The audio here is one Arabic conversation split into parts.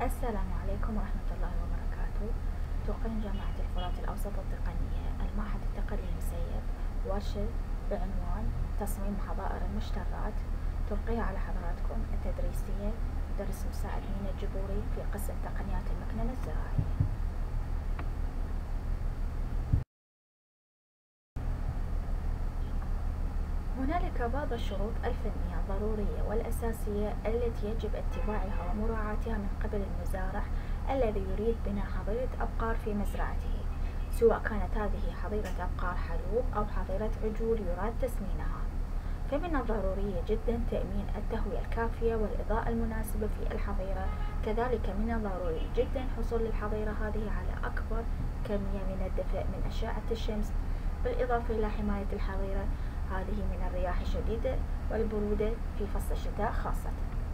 السلام عليكم ورحمة الله وبركاته. تقيم جامعة الفرات الأوسط التقنية المعهد التقني المسيب ورشة بعنوان تصميم حظائر المشترات تلقيها على حضراتكم التدريسية مدرس مساعد مينا الجبوري في قسم تقنيات المكننة الزراعية. هنالك بعض الشروط الفنية الضرورية والأساسية التي يجب اتباعها ومراعاتها من قبل المزارع الذي يريد بناء حظيرة أبقار في مزرعته، سواء كانت هذه حظيرة أبقار حلوب أو حظيرة عجول يراد تسمينها. فمن الضروري جدا تأمين التهوية الكافية والإضاءة المناسبة في الحظيرة، كذلك من الضروري جدا حصول الحظيرة هذه على أكبر كمية من الدفء من أشعة الشمس، بالإضافة إلى حماية الحظيرة هذه من الرياح الشديدة والبرودة في فصل الشتاء خاصة.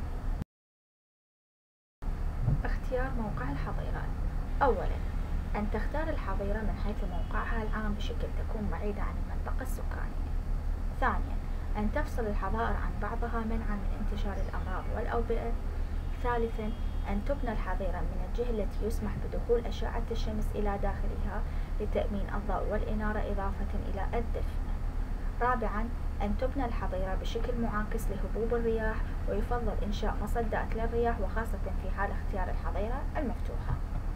اختيار موقع الحظيرة. أولا، أن تختار الحظيرة من حيث موقعها العام بشكل تكون بعيدة عن المنطقة السكانية. ثانيا، أن تفصل الحظائر عن بعضها منعا من انتشار الأمراض والأوبئة. ثالثا، أن تبنى الحظيرة من الجهة التي يسمح بدخول أشعة الشمس إلى داخلها لتأمين الضوء والإنارة إضافة إلى الدفء. رابعا، أن تبنى الحظيرة بشكل معاكس لهبوب الرياح، ويفضل إنشاء مصدات للرياح وخاصة في حال اختيار الحظيرة المفتوحة.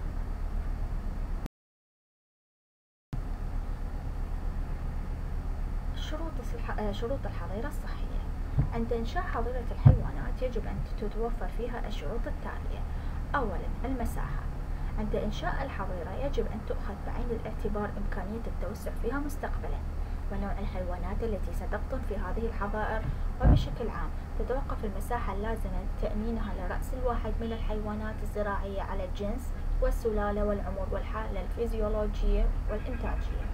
شروط الحظيرة الصحية. عند إنشاء حظيرة الحيوانات يجب أن تتوفر فيها الشروط التالية. أولا، المساحة. عند إنشاء الحظيرة يجب أن تؤخذ بعين الاعتبار إمكانية التوسع فيها مستقبلا، ونوع الحيوانات التي ستقطن في هذه الحظائر، وبشكل عام تتوقف المساحة اللازمة لتأمينها لرأس الواحد من الحيوانات الزراعية على الجنس والسلالة والعمر والحالة الفيزيولوجية والإنتاجية.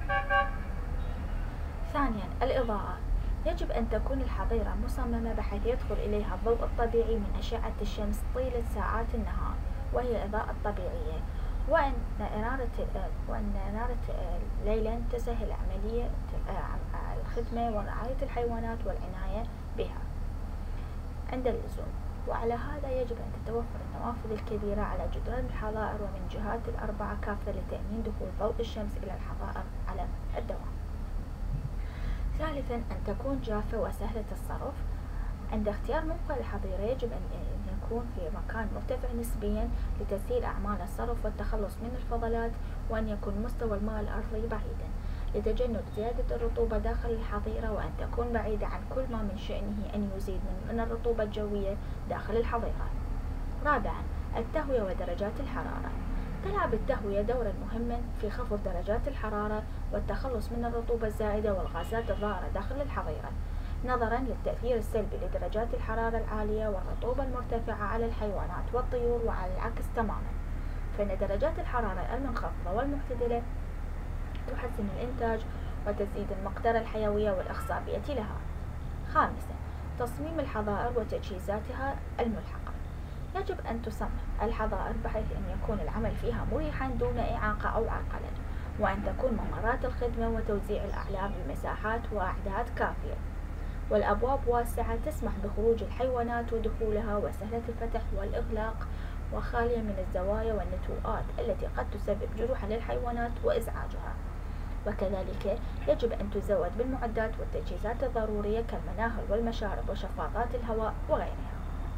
ثانيا، الإضاءة. يجب أن تكون الحظيرة مصممة بحيث يدخل إليها الضوء الطبيعي من أشعة الشمس طيلة ساعات النهار، وهي الإضاءة الطبيعية، وأن إنارة ليلا تسهل عملية الخدمة ورعاية الحيوانات والعناية بها عند اللزوم. وعلى هذا يجب أن تتوفر النوافذ الكبيرة على جدران الحظائر ومن جهات الأربعة كافة لتأمين دخول ضوء الشمس إلى الحظائر على الدوام. ثالثا، أن تكون جافة وسهلة الصرف. عند اختيار موقع الحظيرة يجب أن يكون في مكان مرتفع نسبيا لتسهيل أعمال الصرف والتخلص من الفضلات، وأن يكون مستوى الماء الأرضي بعيدا لتجنب زيادة الرطوبة داخل الحظيرة، وأن تكون بعيدة عن كل ما من شأنه أن يزيد من الرطوبة الجوية داخل الحظيرة. رابعا، التهوية ودرجات الحرارة. تلعب التهوية دورا مهما في خفض درجات الحرارة والتخلص من الرطوبة الزائدة والغازات الضارة داخل الحظيرة، نظرا للتأثير السلبي لدرجات الحرارة العالية والرطوبة المرتفعة على الحيوانات والطيور، وعلى العكس تماما، فإن درجات الحرارة المنخفضة والمعتدلة تحسن الإنتاج وتزيد المقدرة الحيوية والإخصابية لها. خامسا، تصميم الحظائر وتجهيزاتها الملحقة. يجب أن تصمم الحظائر بحيث أن يكون العمل فيها مريحا دون إعاقة أو عرقلة، وأن تكون ممرات الخدمة وتوزيع الأعلاف بمساحات وأعداد كافية، والأبواب واسعة تسمح بخروج الحيوانات ودخولها وسهلة الفتح والإغلاق، وخالية من الزوايا والنتوءات التي قد تسبب جروحا للحيوانات وإزعاجها. وكذلك يجب أن تزود بالمعدات والتجهيزات الضرورية كالمناهل والمشارب وشفاطات الهواء وغيرها.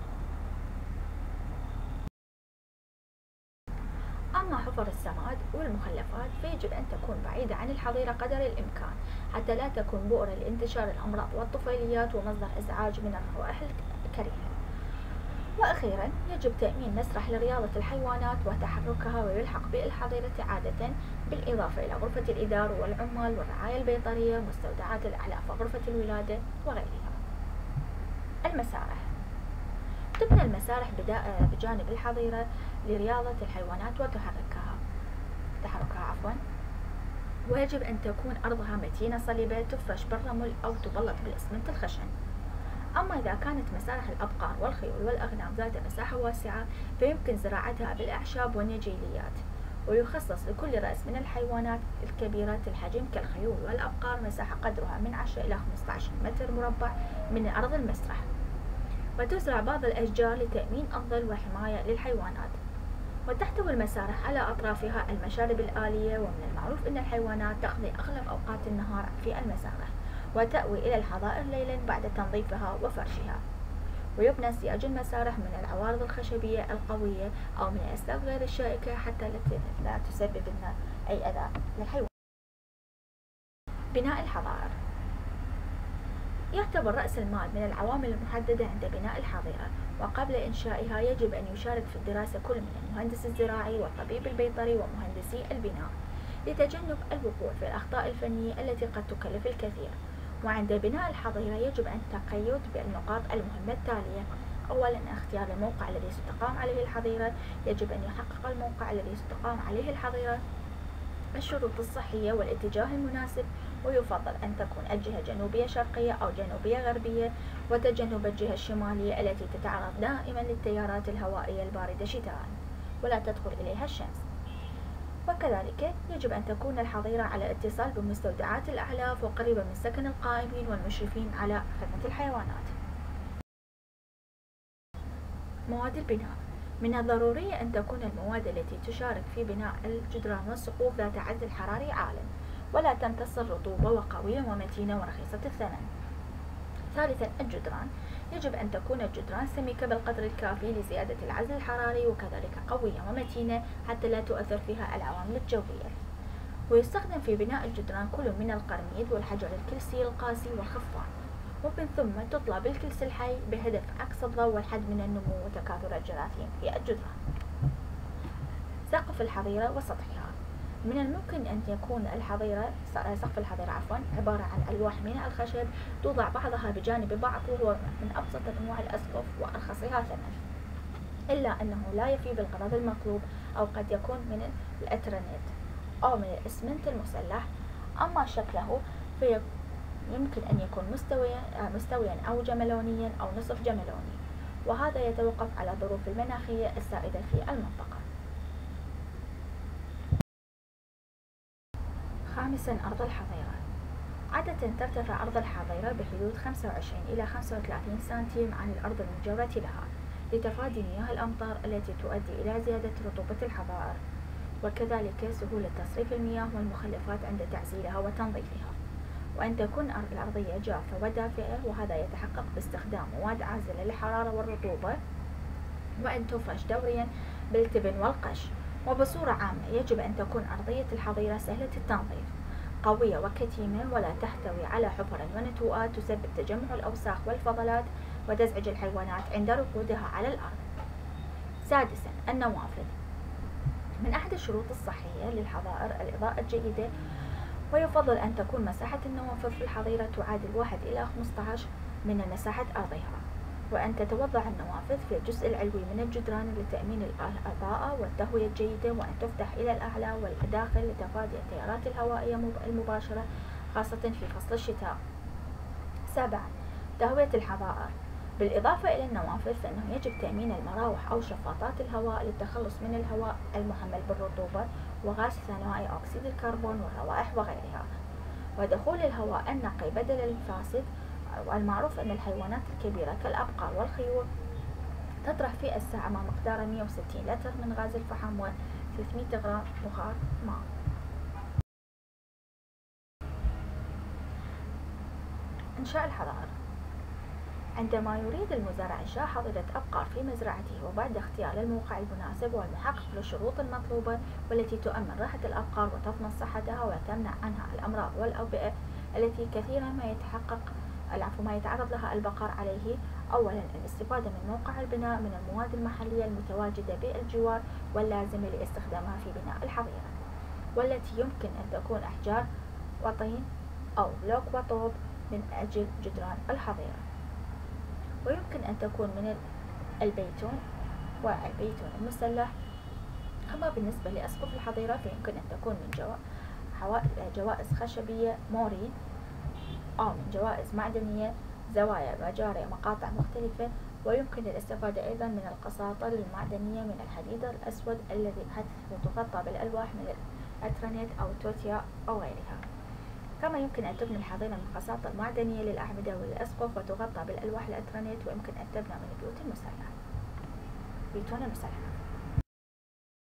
أما حفر السماد والمخلفات فيجب أن تكون بعيدة عن الحظيرة قدر الإمكان حتى لا تكون بؤرة لانتشار الأمراض والطفيليات ومصدر إزعاج من الروائح الكريهة. وأخيرا، يجب تأمين مسرح لرياضة الحيوانات وتحركها ويلحق بالحظيرة عادة، بالإضافة إلى غرفة الإدارة والعمال والرعاية البيطرية، مستودعات الأعلاف وغرفة الولادة وغيرها. المسارح. تبنى المسارح بجانب الحظيرة لرياضة الحيوانات وتحركها، ويجب أن تكون أرضها متينة صلبة تفرش بالرمل أو تبلط بالإسمنت الخشن. أما إذا كانت مسارح الأبقار والخيول والأغنام ذات مساحة واسعة فيمكن زراعتها بالأعشاب والنجيليات، ويخصص لكل رأس من الحيوانات الكبيرة الحجم كالخيول والأبقار مساحة قدرها من 10 إلى 15 متر مربع من أرض المسرح، وتزرع بعض الأشجار لتأمين الظل وحماية للحيوانات. وتحتوي المسارح على أطرافها المشارب الآلية، ومن المعروف أن الحيوانات تقضي أغلب أوقات النهار في المسارح وتأوي إلى الحظائر ليلا بعد تنظيفها وفرشها. ويبنى سياج المسارح من العوارض الخشبية القوية أو من الأسلاك غير الشائكة حتى لا تسبب لنا أي أذى للحيوان. بناء الحظائر يعتبر رأس المال من العوامل المحددة عند بناء الحظيرة، وقبل إنشائها يجب أن يشارك في الدراسة كل من المهندس الزراعي والطبيب البيطري ومهندسي البناء لتجنب الوقوع في الأخطاء الفنية التي قد تكلف الكثير. وعند بناء الحظيرة يجب أن تقيد بالنقاط المهمة التالية: أولا، اختيار الموقع الذي ستقام عليه الحظيرة. يجب أن يحقق الموقع الذي ستقام عليه الحظيرة الشروط الصحية والاتجاه المناسب، ويفضل أن تكون الجهة جنوبية شرقية أو جنوبية غربية، وتجنب الجهة الشمالية التي تتعرض دائما للتيارات الهوائية الباردة شتاء ولا تدخل إليها الشمس. وكذلك يجب أن تكون الحظيرة على اتصال بمستودعات الأعلاف وقريبة من سكن القائمين والمشرفين على خدمة الحيوانات. مواد البناء: من الضروري أن تكون المواد التي تشارك في بناء الجدران والسقوف ذات عزل حراري عال، ولا تمتص الرطوبة، وقوية ومتينة ورخيصة الثمن. ثالثا، الجدران: يجب أن تكون الجدران سميكة بالقدر الكافي لزيادة العزل الحراري، وكذلك قوية ومتينة حتى لا تؤثر فيها العوامل الجوية. ويستخدم في بناء الجدران كل من القرميد والحجر الكلسي القاسي والخفان، ومن ثم تطلى بالكلس الحي بهدف عكس الضوء والحد من النمو وتكاثر الجراثيم في الجدران. سقف الحظيرة وسطحها: من الممكن أن يكون سقف الحظيرة عبارة عن ألواح من الخشب توضع بعضها بجانب بعض، وهو من أبسط أنواع الأسقف وأرخصها ثمن، إلا أنه لا يفي بالغرض المطلوب، أو قد يكون من الأترانيت أو من الإسمنت المسلح. أما شكله فيمكن أن يكون مستويا أو جملونيا أو نصف جملوني، وهذا يتوقف على الظروف المناخية السائدة في المنطقة. خامسا، أرض الحظيرة: عادة ترتفع أرض الحظيرة بحدود 25 إلى 35 سنتيم عن الأرض المجاورة لها، لتفادي مياه الأمطار التي تؤدي إلى زيادة رطوبة الحظائر، وكذلك سهولة تصريف المياه والمخلفات عند تعزيلها وتنظيفها. وأن تكون الأرضية جافة ودافئة، وهذا يتحقق باستخدام مواد عازلة للحرارة والرطوبة، وأن تفرش دوريا بالتبن والقش. وبصورة عامة يجب أن تكون أرضية الحظيرة سهلة التنظيف، قوية وكتيمة، ولا تحتوي على حفر ونتوءات تسبب تجمع الأوساخ والفضلات وتزعج الحيوانات عند ركودها على الأرض. سادسا، النوافذ: من أحد الشروط الصحية للحظائر الإضاءة الجيدة، ويفضل أن تكون مساحة النوافذ في الحظيرة تعادل 1 إلى 15 من مساحة أرضها، وأن تتوضع النوافذ في الجزء العلوي من الجدران لتأمين الإضاءة والتهوية الجيدة، وأن تفتح إلى الأعلى والداخل لتفادي التيارات الهوائية المباشرة خاصة في فصل الشتاء. 7. تهوية الحظائر: بالإضافة إلى النوافذ فإنه يجب تأمين المراوح أو شفاطات الهواء للتخلص من الهواء المحمل بالرطوبة وغاز ثانوي أكسيد الكربون والروائح وغيرها، ودخول الهواء النقي بدل الفاسد. والمعروف أن الحيوانات الكبيرة كالأبقار والخيول تطرح في الساعة ما مقدار 160 لتر من غاز الفحم و300 غرام بخار ماء. إنشاء الحظائر: عندما يريد المزارع إنشاء حظيرة أبقار في مزرعته، وبعد اختيار الموقع المناسب والمحقق للشروط المطلوبة والتي تؤمن راحة الأبقار وتضمن صحتها وتمنع عنها الأمراض والأوبئة التي كثيرا ما يتعرض لها البقر عليه. أولا، الاستفادة من موقع البناء من المواد المحلية المتواجدة بالجوار واللازمة لاستخدامها في بناء الحظيرة، والتي يمكن أن تكون أحجار وطين أو بلوك وطوب من أجل جدران الحظيرة. ويمكن أن تكون من البيتون والبيتون المسلح. أما بالنسبة لأسقف الحظيرة فيمكن أن تكون من جوائز خشبية مورين، أو من جوائز معدنية، زوايا مجاري مقاطع مختلفة. ويمكن الاستفادة أيضا من القساطر المعدنية من الحديد الأسود الذي تغطى بالألواح من الأترانيت أو التوتيا أو غيرها. كما يمكن أن تبني الحظيرة من قساطر معدنية للأعمدة والأسقف وتغطى بالألواح الأترانيت. ويمكن أن تبنى من البيوت المسلحة.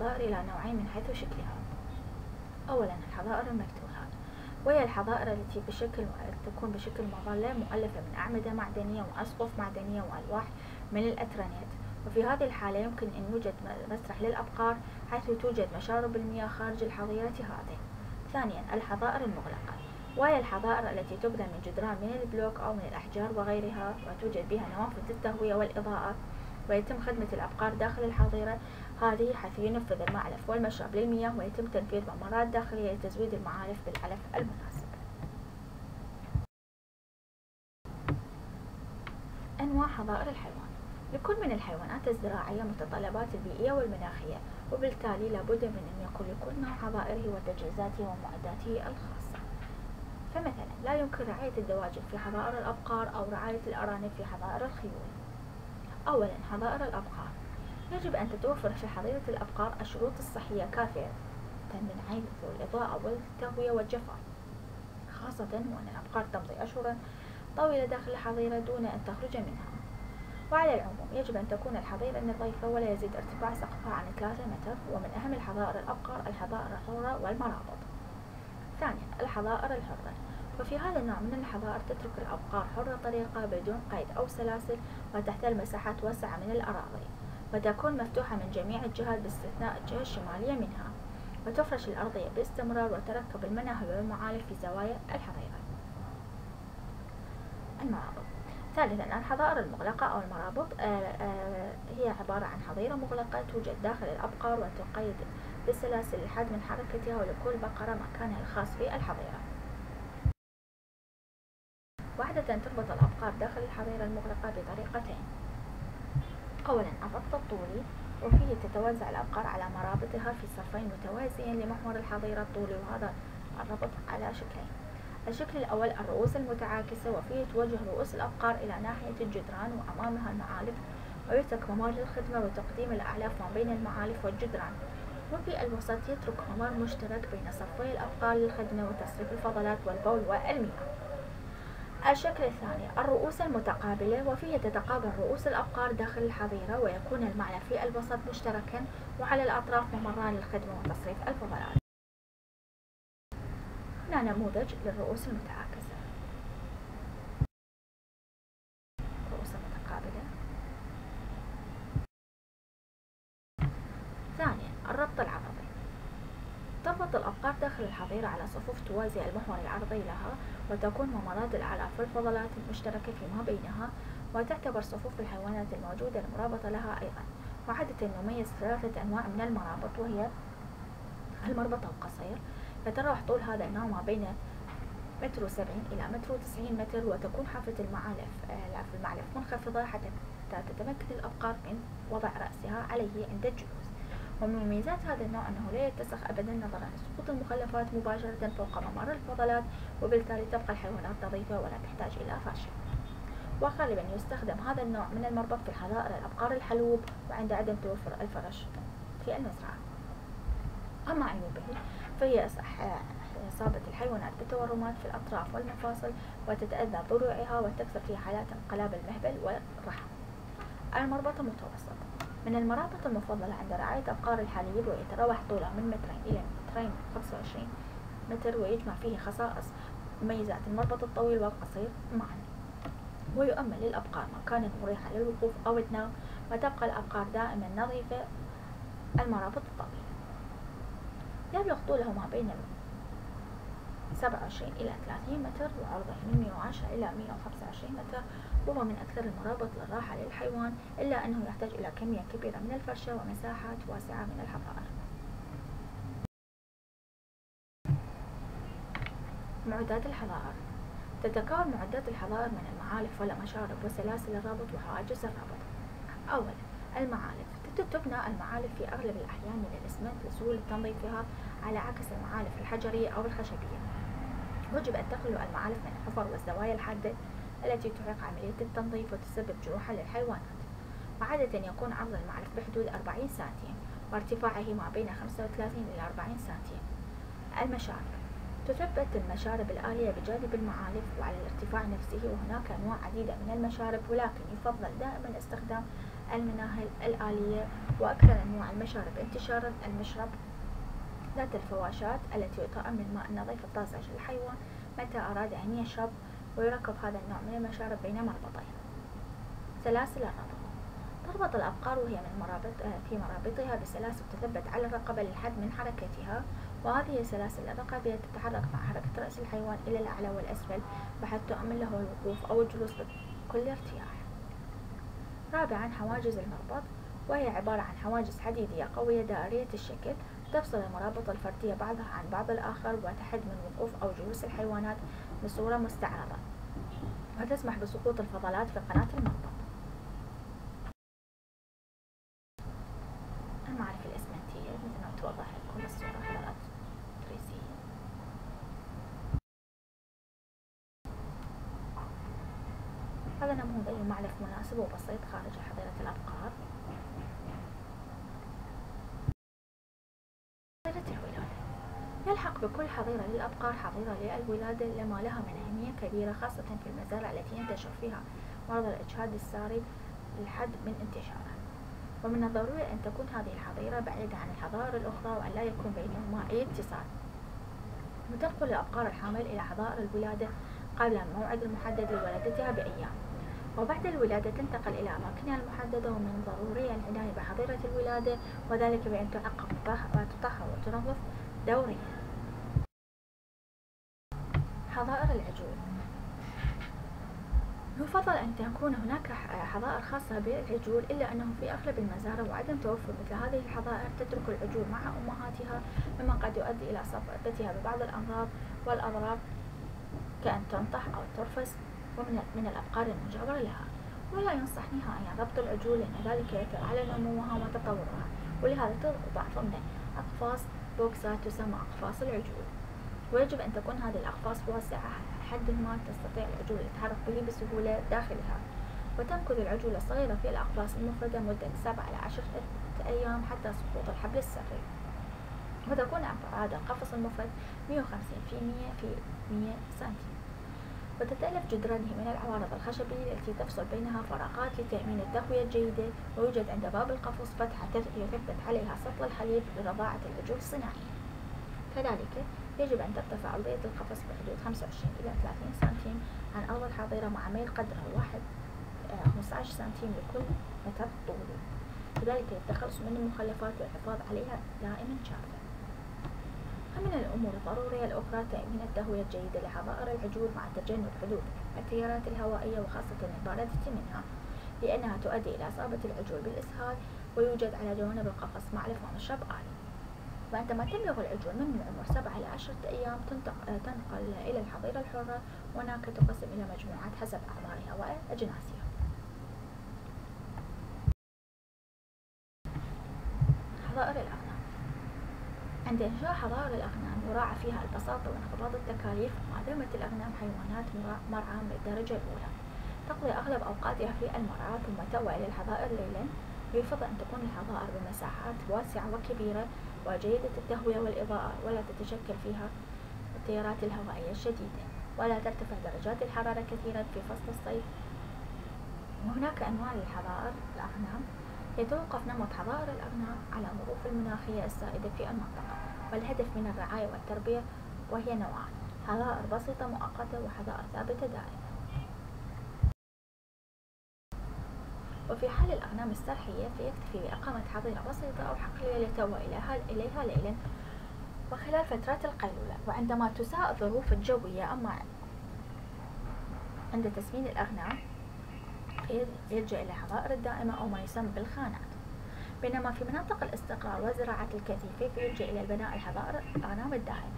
الحضائر إلى نوعين من حيث شكلها. أولا الحضائر المفتوحة، وهي الحضائر التي تكون بشكل مظلة مؤلفة من أعمدة معدنية وأسقف معدنية وألواح من الأترانيت. وفي هذه الحالة يمكن أن يوجد مسرح للأبقار حيث توجد مشارب المياه خارج الحظيرة هذه. ثانيا الحظائر المغلقة، وهي الحظائر التي تبنى من جدران من البلوك أو من الأحجار وغيرها، وتوجد بها نوافذ للتهوية والإضاءة، ويتم خدمة الأبقار داخل الحظيرة هذه حيث ينفذ المعلف والمشرب للمياه، ويتم تنفيذ ممرات داخلية لتزويد المعالف بالعلف المناسب. أنواع حظائر الحيوان. لكل من الحيوانات الزراعية متطلبات البيئية والمناخية، وبالتالي لابد من أن يكون لكل نوع حظائره وتجهيزاته ومعداته الخاصة. فمثلا لا يمكن رعاية الدواجن في حظائر الأبقار أو رعاية الأرانب في حظائر الخيول. أولا حظائر الأبقار، يجب أن تتوفر في حظيرة الأبقار الشروط الصحية كافية من حيث الإضاءة والتهوية والجفاف، خاصة وأن الأبقار تمضي أشهرا طويلة داخل الحظيرة دون أن تخرج منها. وعلى العموم يجب أن تكون الحظيرة نظيفة ولا يزيد ارتفاع سقفها عن 3 متر. ومن أهم الحظائر الأبقار الحظائر الحرة والمرابط. ثانيا الحظائر الحرة، وفي هذا النوع من الحظائر تترك الأبقار حرة طريقة بدون قيد أو سلاسل، وتحتل مساحات واسعة من الأراضي، وتكون مفتوحة من جميع الجهات باستثناء الجهة الشمالية منها، وتفرش الأرضية باستمرار، وتركب المناهل والمعالف في زوايا الحظيرة. المرابط. ثالثا الحظائر المغلقة أو المرابط، هي عبارة عن حظيرة مغلقة توجد داخل الأبقار وتقيد بالسلاسل لحد من حركتها، ولكل بقرة مكانها الخاص في الحظيرة. وعادة تربط الأبقار داخل الحظيرة المغلقة بطريقتين. أولا الربط الطولي، وفيه تتوزع الأبقار على مرابطها في صفين متوازيين لمحور الحظيرة الطولي، وهذا الربط على شكلين. الشكل الأول الرؤوس المتعاكسة، وفيه توجه رؤوس الأبقار إلى ناحية الجدران وأمامها المعالف، ويترك ممر للخدمة وتقديم الأعلاف ما بين المعالف والجدران. وفي الوسط يترك ممر مشترك بين صفي الأبقار للخدمة وتصريف الفضلات والبول والمياه. الشكل الثاني الرؤوس المتقابلة، وفيه تتقابل رؤوس الأبقار داخل الحظيرة، ويكون المعلف في الوسط مشتركا، وعلى الأطراف ممران للخدمة وتصريف الفضلات. هنا نموذج للرؤوس المتعاكسة. رؤوس متقابلة. ثانيا الربط العرضي، تربط الأبقار داخل الحظيرة على صفوف توازي المحور العرضي لها، وتكون ممرات الأعلاف والفضلات المشتركة فيما بينها، وتعتبر صفوف الحيوانات الموجودة المرابطة لها أيضا. وعادة نميز 3 أنواع من المرابط، وهي المربط القصير، يتراوح طول هذا النوع ما بين 1.70 إلى 1.90 متر، وتكون حافة المعلف منخفضة حتى تتمكن الأبقار من وضع رأسها عليه عند الجلوس. ومن مميزات هذا النوع أنه لا يتسخ أبدا نظرا لسقوط المخلفات مباشرة فوق ممر الفضلات، وبالتالي تبقى الحيوانات نظيفة ولا تحتاج إلى فرش. وغالبا يستخدم هذا النوع من المربط في حظائر الأبقار الحلوب، وعند عدم توفر الفرش في المزرعة. أما عيوبه فهي إصابة الحيوانات بالتورمات في الأطراف والمفاصل، وتتأذى ضلوعها، وتكثر في حالات انقلاب المهبل والرحم. المربط المتوسط من المرابط المفضلة عند رعاية أبقار الحليب، ويتراوح طوله من 2 إلى 2.25 متر، ويجمع فيه خصائص مميزات المربط الطويل والقصير معا، ويؤمن للأبقار مكانا مريحا للوقوف أو النوم، وتبقى الأبقار دائما نظيفة. المرابط الطويل يبلغ طوله ما بين 27 إلى 30 متر، وعرضه من 110 إلى 125 متر، وهو من أكثر المرابط للراحة للحيوان، إلا أنه يحتاج إلى كمية كبيرة من الفرشة ومساحات واسعة من الحظائر. معدات الحظائر، تتكون معدات الحظائر من المعالف والمشارب وسلاسل الربط وحواجز الربط. أولا المعالف، تبنى المعالف في أغلب الأحيان من الإسمنت لسهولة تنظيفها، على عكس المعالف الحجرية أو الخشبية. يجب أن تخلو المعالف من الحفر والزوايا الحادة التي تعيق عملية التنظيف وتسبب جروحا للحيوانات. وعادة يكون عرض المعلف بحدود 40 سنتيم، وارتفاعه ما بين 35 إلى 40 سنتيم. المشارب، تثبت المشارب الآلية بجانب المعالف وعلى الارتفاع نفسه، وهناك أنواع عديدة من المشارب، ولكن يفضل دائما استخدام المناهل الآلية. وأكثر أنواع المشارب انتشارا المشرب ذات الفواشات التي تؤمن الماء النظيف الطازج للحيوان متى أراد أن يشرب، ويركب هذا النوع من المشارب بين مربطين. سلاسل الربط. تربط الأبقار وهي في مرابطها بسلاسل تثبت على الرقبة للحد من حركتها، وهذه سلاسل الرقبة تتحرك مع حركة رأس الحيوان إلى الأعلى والأسفل بحيث تؤمن له الوقوف أو الجلوس بكل ارتياح. رابعا، حواجز المربط، وهي عبارة عن حواجز حديدية قوية دائرية الشكل تفصل المرابط الفردية بعضها عن بعض الآخر، وتحد من وقوف أو جلوس الحيوانات بصورة مستعرضة، وتسمح بسقوط الفضلات في قناة المربط. المعرفة الإسمنتية مثل ما توضح لكم الصورة حضارات تريسية. هذا نموذج معلف مناسب وبسيط خارج حظيرة الأبقار. حظيرة الولادة. يلحق بكل حظيرة للأبقار حظيرة للولادة لما لها من أهمية كبيرة، خاصة في المزارع التي ينتشر فيها مرض الإجهاض الساري للحد من انتشاره. ومن الضروري أن تكون هذه الحظيرة بعيدة عن الحظائر الأخرى وأن لا يكون بينهما أي اتصال. وتنقل الأبقار الحامل إلى حظائر الولادة قبل الموعد المحدد لولادتها بأيام، وبعد الولادة تنتقل إلى أماكنها المحددة. ومن الضروري العناية بحظيرة الولادة، وذلك بأن تعقم وتطهر وتنظف دوريا. حظائر العجول. يفضل أن تكون هناك حظائر خاصة بالعجول، إلا أنه في أغلب المزارع وعدم توفر مثل هذه الحظائر تترك العجول مع أمهاتها، مما قد يؤدي إلى إصابتها ببعض الأمراض والأضرار كأن تنطح أو ترفس من الأبقار المجاورة لها. ولا ينصح نهائيا ربط العجول لأن ذلك يؤثر على نموها وتطورها، ولهذا توضع ضمن أقفاص بوكسات تسمى أقفاص العجول، ويجب أن تكون هذه الأقفاص واسعة حد ما تستطيع العجول التحرك به بسهولة داخلها. وتمكث العجول الصغيرة في الأقفاص المفردة مدة 7 إلى 10 أيام حتى سقوط الحبل السري، وتكون أبعاد القفص المفرد 150 في 100 سنتيم، وتتألف جدرانه من العوارض الخشبية التي تفصل بينها فراغات لتأمين التهوية الجيدة. ويوجد عند باب القفص فتحة يثبت عليها سطل الحليب لرضاعة العجول صناعيا. كذلك يجب أن ترتفع أرضية القفص بحدود 25 إلى 30 سنتيم عن أرض الحظيرة مع ميل قدره 15 سنتيم لكل متر طولي، وذلك للتخلص من المخلفات والحفاظ عليها دائما جافة. ومن الأمور الضرورية الأخرى تأمين التهوية الجيدة لحظائر العجول مع تجنب حدوث التيارات الهوائية وخاصة الباردة منها، لأنها تؤدي إلى إصابة العجول بالإسهال. ويوجد على جوانب القفص معلف ومشرب آلي. وعندما تبلغ العجول من العمر 7 إلى 10 أيام تنقل إلى الحظيرة الحرة، وهناك تقسم إلى مجموعات حسب أعمارها وأجناسها. حظائر الأغنام. عند إنشاء حظائر الأغنام يراعى فيها البساطة وانخفاض التكاليف. وما دامت الأغنام حيوانات مرعى من الدرجة الأولى تقضي أغلب أوقاتها في المرعى ثم تأوى إلى الحظائر ليلا، ويفضل أن تكون الحظائر بمساحات واسعة وكبيرة وجيدة التهوية والإضاءة، ولا تتشكل فيها التيارات الهوائية الشديدة، ولا ترتفع درجات الحرارة كثيرا في فصل الصيف. وهناك أنواع للحظائر الأغنام. يتوقف نمط حظائر الأغنام على الظروف المناخية السائدة في المنطقة والهدف من الرعاية والتربية، وهي نوعان: حظائر بسيطة مؤقتة وحظائر ثابتة دائمة. وفي حال الأغنام السرحية فيكتفي بإقامة حظيرة بسيطة أو حقلية لتوى إليها ليلا وخلال فترات القيلولة وعندما تساء الظروف الجوية. أما عند تسمين الأغنام يلجأ إلى حظائر الدائمة أو ما يسمى بالخانات، بينما في مناطق الاستقرار وزراعة الكثيفة فيلجأ إلى البناء الحظائر الأغنام الدائمة.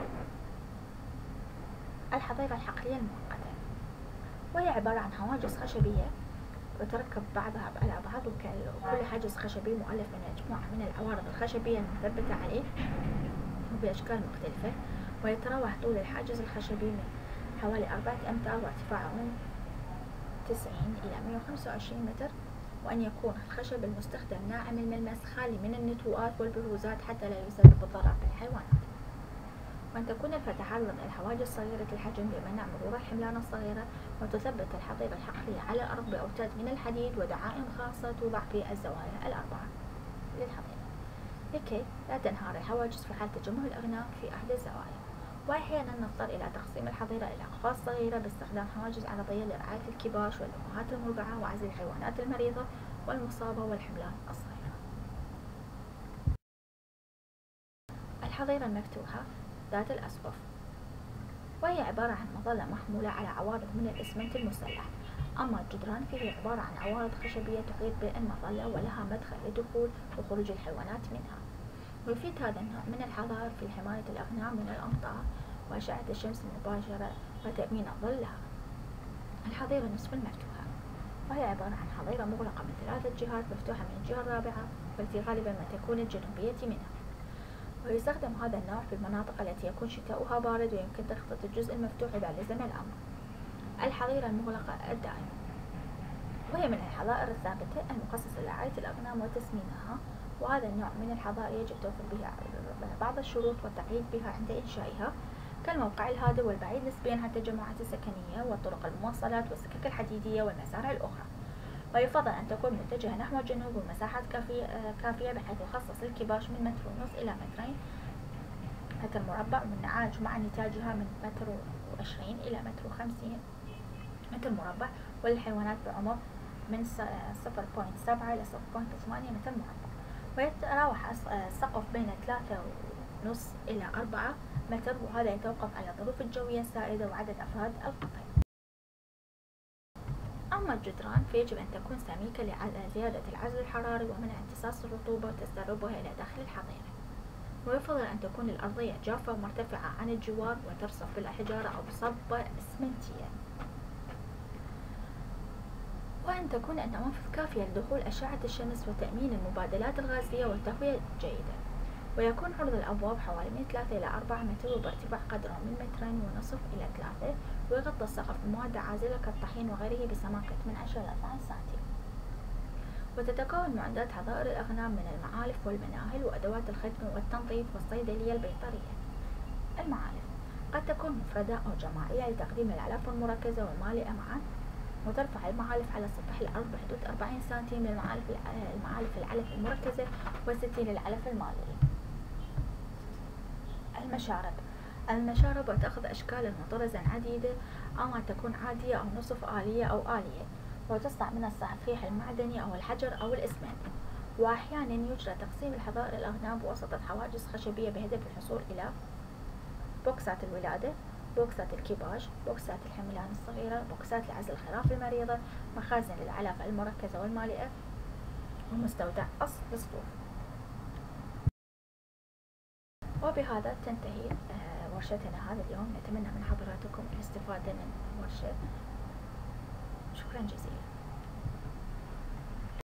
الحظيرة الحقلية المؤقتة، وهي عبارة عن حواجز خشبية وتركب بعضها على بعض، وكل حاجز خشبي مؤلف من مجموعة من العوارض الخشبية المثبتة عليه وبأشكال مختلفة، ويتراوح طول الحاجز الخشبي من حوالي 4 أمتار وارتفاعه من 90 إلى 125 متر، وأن يكون الخشب المستخدم ناعم الملمس خالي من النتوءات والبروزات حتى لا يسبب الضرر بالحيوانات. وأن تكون الفتحات ضمن الحواجز صغيرة الحجم بمنع مرور الحملان الصغيرة، وتثبت الحظيرة الحقيقية على الأرض بأوتاد من الحديد ودعائم خاصة توضع في الزوايا الأربعة للحظيرة لكي لا تنهار الحواجز في حال تجمع الأغنام في أحد الزوايا. وأحيانا نضطر إلى تقسيم الحظيرة إلى أقفاص صغيرة باستخدام حواجز عرضية لرعاية الكباش والأمهات المرضعة وعزل الحيوانات المريضة والمصابة والحملان الصغيرة. الحظيرة المفتوحة ذات الأسقف، وهي عبارة عن مظلة محمولة على عوارض من الإسمنت المسلح، أما الجدران فهي عبارة عن عوارض خشبية تحيط بالمظلة ولها مدخل لدخول وخروج الحيوانات منها. ويفيد هذا النوع من الحظائر في حماية الأغنام من الأمطار وأشعة الشمس المباشرة وتأمين ظلها. الحظيرة النصف المفتوحة، وهي عبارة عن حظيرة مغلقة من 3 جهات مفتوحة من الجهة الرابعة والتي غالبا ما تكون الجنوبية منها. ويستخدم هذا النوع في المناطق التي يكون شتاؤها بارد ويمكن تخطيط الجزء المفتوح إذا لزم الأمر. الحظيرة المغلقة الدائمة، وهي من الحظائر الثابتة المخصصة لرعاية الأغنام وتسمينها، وهذا النوع من الحظائر يجب توفر بها بعض الشروط والتقييد بها عند إنشائها، كالموقع الهادئ والبعيد نسبيا عن التجمعات السكنية والطرق المواصلات والسكك الحديدية والمسارع الأخرى. ويفضل أن تكون متجهة نحو الجنوب ومساحات كافية بحيث يخصص للكباش من 1.5 إلى 2 متر مربع، والنعاج مع نتاجها من 1.20 إلى 1.50 متر مربع، وللحيوانات بعمر من 0.7 إلى 0.8 متر مربع. ويتراوح السقف بين 3.5 إلى 4 متر، وهذا يتوقف على الظروف الجوية السائدة وعدد أفراد القطيع. أما الجدران فيجب أن تكون سميكة لزيادة العزل الحراري ومنع امتصاص الرطوبة وتسربها إلى داخل الحظيرة. ويفضل أن تكون الأرضية جافة ومرتفعة عن الجوار وترصف بالحجارة أو بصبة إسمنتية، وأن تكون النوافذ كافية لدخول أشعة الشمس وتأمين المبادلات الغازية والتهوية جيدة. ويكون عرض الأبواب حوالي من 3 إلى 4 متر وبارتفاع قدره من 2.5 متر إلى 3، ويغطى السقف بمواد عازلة كالطحين وغيره بسماكة من 10 إلى 12 سنتيم. وتتكون معدات حظائر الأغنام من المعالف والمناهل وأدوات الخدمة والتنظيف والصيدلية البيطرية. المعالف قد تكون مفردة أو جماعية لتقديم العلف المركزة والمالئة معا، وترفع المعالف على سطح الأرض بحدود 40 سنتيم للمعالف العلف المركزة و60 للعلف المالئي. المشارب وتأخذ أشكالا وطرزا عديدة، أما تكون عادية أو نصف آلية أو آلية، وتصنع من الصفيح المعدني أو الحجر أو الإسمنت. وأحيانا يجرى تقسيم الحظائر الأغنام بواسطة حواجز خشبية بهدف الحصول إلى بوكسات الولادة، بوكسات الكباش، بوكسات الحملان الصغيرة، بوكسات لعزل الخراف المريضة، مخازن للعلف المركزة والمالئة، ومستودع للصدور. وبهذا تنتهي ورشتنا هذا اليوم. نتمنى من حضراتكم الاستفادة من ورشة. شكرا جزيلا.